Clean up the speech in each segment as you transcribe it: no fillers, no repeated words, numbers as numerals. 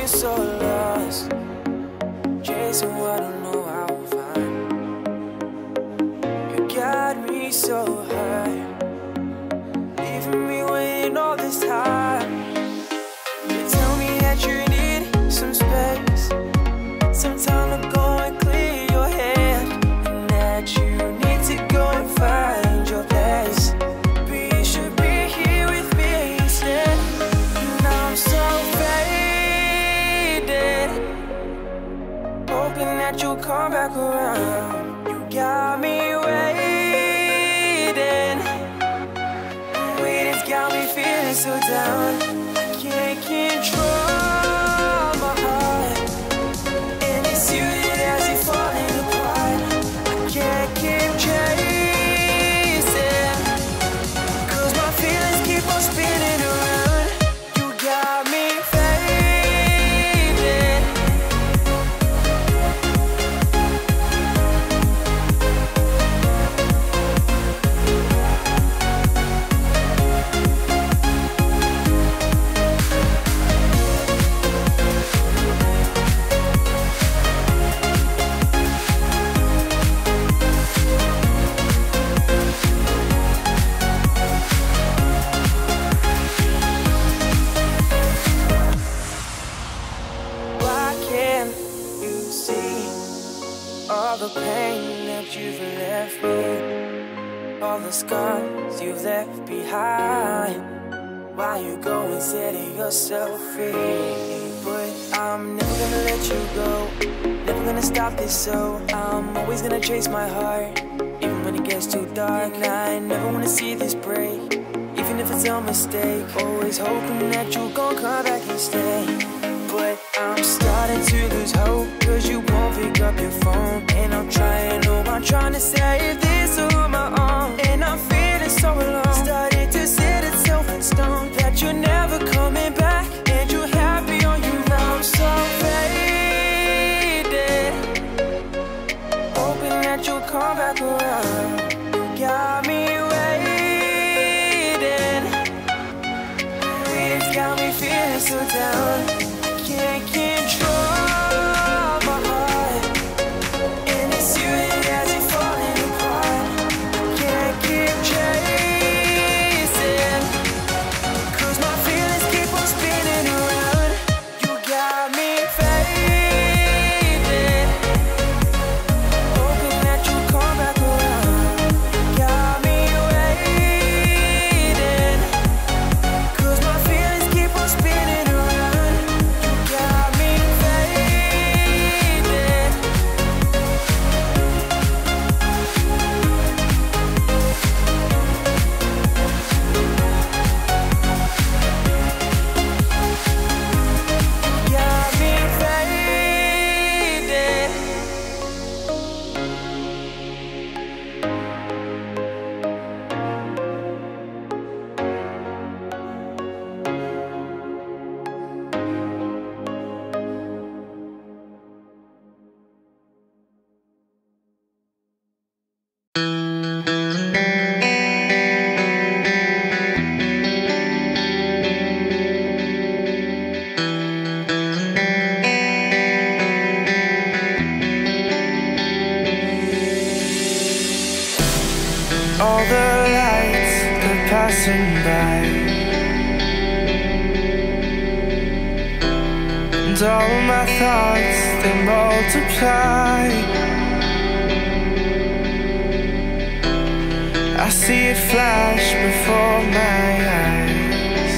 so lost, chasing what I know I will find. You got me so high, leaving me waiting all this time. You tell me that you need some space, some time to go and clear your head, and that you need to go and find your place. But you should be here with me instead. Now I'm so faded, hoping that you'll come back around. You got me waiting, waiting's got me feeling so down. I can't control my heart, and it's you that has it falling apart. I can't keep chasing, 'cause my feelings keep on spinning around. You got me faded. Why can't you see all the pain that you've left me, all the scars you've left behind? Why you go and setting yourself free? But I'm never gonna let you go, never gonna stop this, so I'm always gonna chase my heart, even when it gets too dark. And I never wanna see this break, even if it's a mistake. Always hoping that you'll gon' come back and stay. But I'm starting to lose hope, 'cause you won't pick up your phone. And I'm trying to save this on my own, and I'm feeling so alone. Starting to set itself in stone that you're never coming back, and you're happy on your own. I'm so faded, hoping that you'll come back around. You got me waiting, waiting's got me feeling so down. Can't control my heart, and it's you that has it falling apart. Can't keep chasing, 'cause my feelings keep on spinning around. You got me faded, hoping that you'll come back around. Got me waiting, 'cause my feelings keep on spinning around. Got me faded. Got me faded. All the lights are passing by, and all my thoughts, they multiply. I see it flash before my eyes.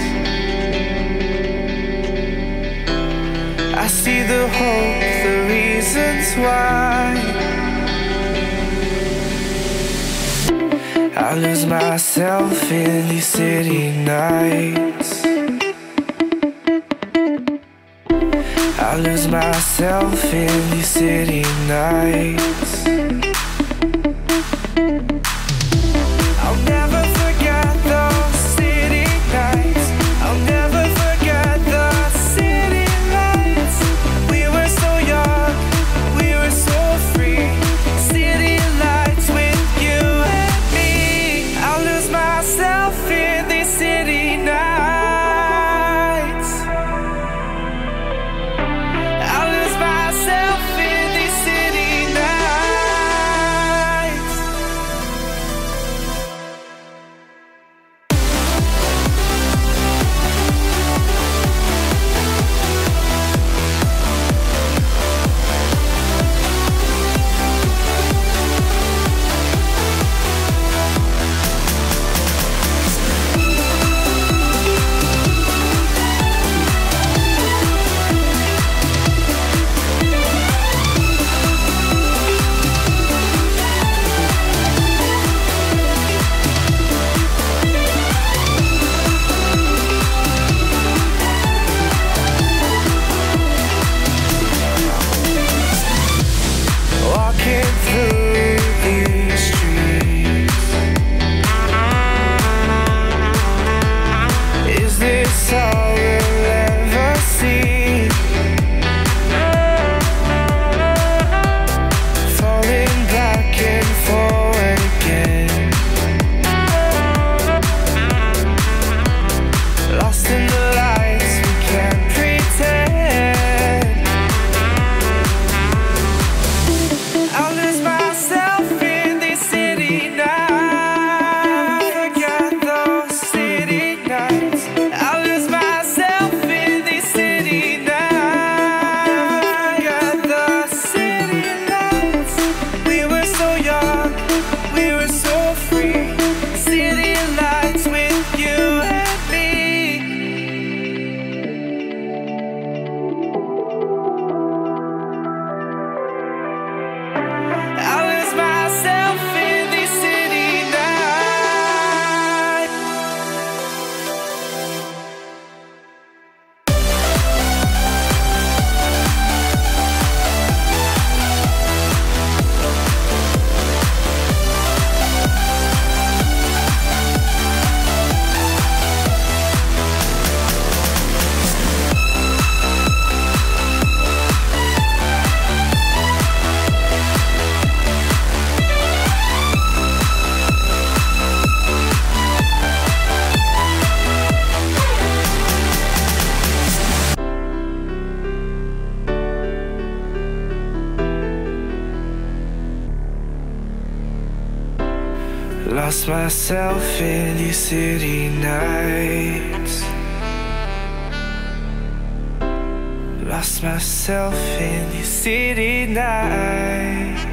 I see the hope, the reasons why. I lose myself in these city nights. I lose myself in these city nights. I'll never forget those city nights. I'll never forget the city lights. We were so young, we were so free. City lights with you and me. I'll lose myself in these city nights. Lost myself in these city nights. Lost myself in these city nights.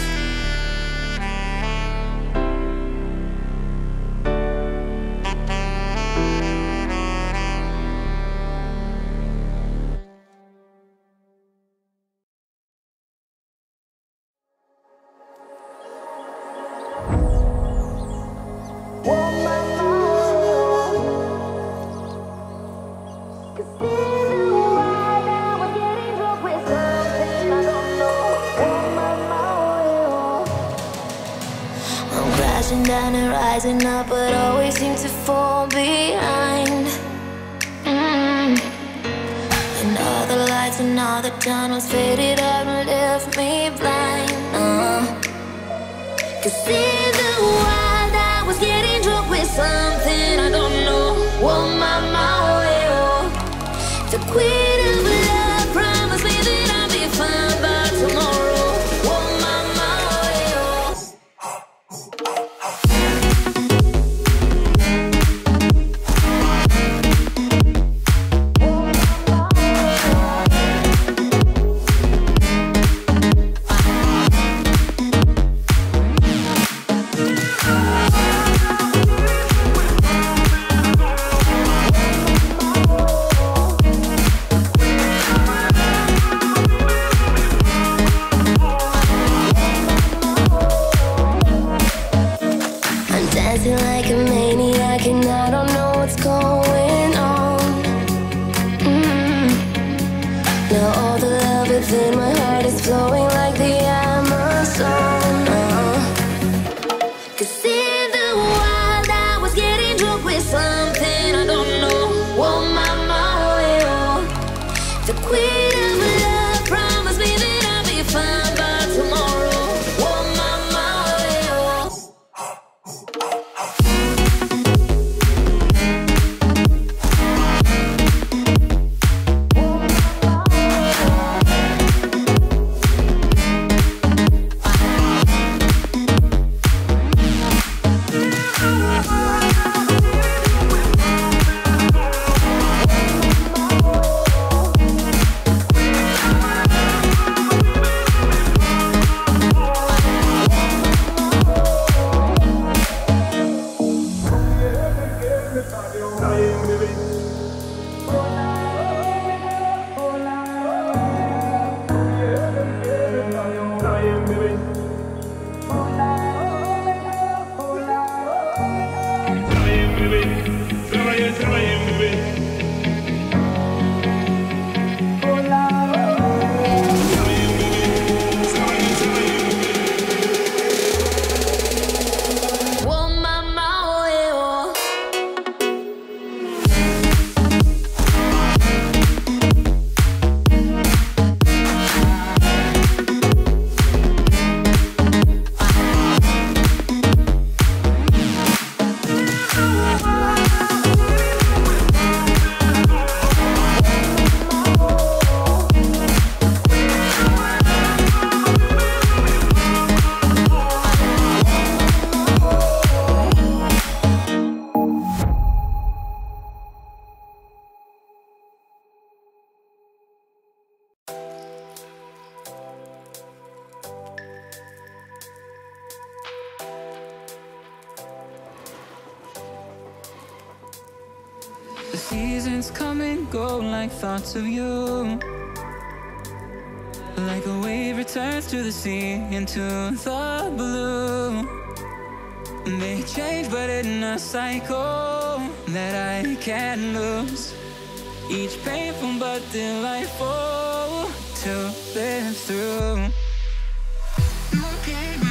Down and rising up, but always seem to fall behind. And all the lights and all the tunnels faded out and left me blind. 'Cause in the wild I was getting drunk with something I don't know. Oh my, oh. The queen of love promised me that I'd be fine by tomorrow. Oh my, oh. Like a maniac and I don't know what's going on. Now all the love within my heart is flowing like the Amazon. 'Cause in the wild I was getting drunk with something I don't know. Oh my, oh. The queen of love promised me that I'd be fine by tomorrow. Oh my, oh. The seasons come and go like thoughts of you. Like a wave returns to the sea into the blue. They change but in a cycle that I can't lose. Each painful but delightful to live through. Looking